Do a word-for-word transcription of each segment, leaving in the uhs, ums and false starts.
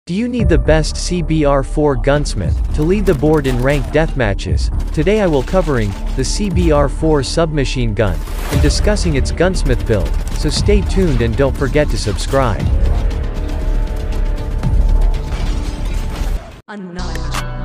Do you need the best C B R four gunsmith to lead the board in ranked deathmatches? Today I will covering the C B R four submachine gun and discussing its gunsmith build, so stay tuned and don't forget to subscribe. Unknown.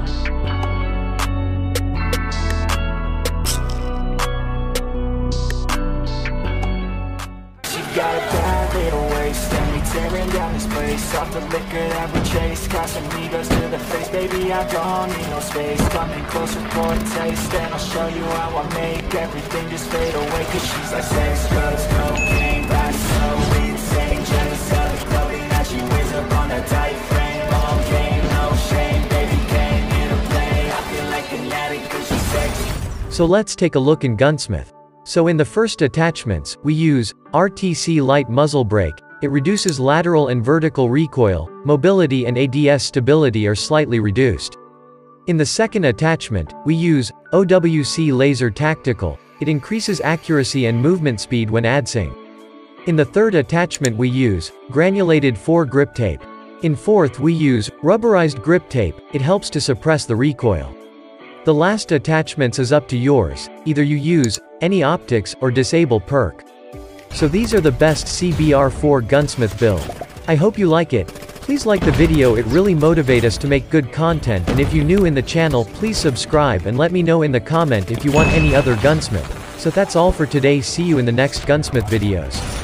Got a bad little waist, and we tearing down this place. Off the liquor that we chase, Casamigos to the face. Baby, I don't need no space. Coming closer for a taste, and I'll show you how I make everything just fade away. Cause she's like sex, drugs, cocaine, that's so insane. Jealous of the clothing that she wears up on a tight frame. All game, no shame, baby came here to play. I feel like an addict cause she's sexy. So let's take a look in gunsmith. So in the first attachments, we use R T C Light Muzzle Brake. It reduces lateral and vertical recoil, mobility and A D S stability are slightly reduced. In the second attachment, we use O W C Laser Tactical. It increases accuracy and movement speed when advancing. In the third attachment we use Granulated four Grip Tape. In fourth we use Rubberized Grip Tape. It helps to suppress the recoil. The last attachments is up to yours, either you use any optics or disable perk. So these are the best C B R four gunsmith build. I hope you like it. Please like the video, it really motivate us to make good content, and if you new in the channel please subscribe and let me know in the comment if you want any other gunsmith. So that's all for today, see you in the next gunsmith videos.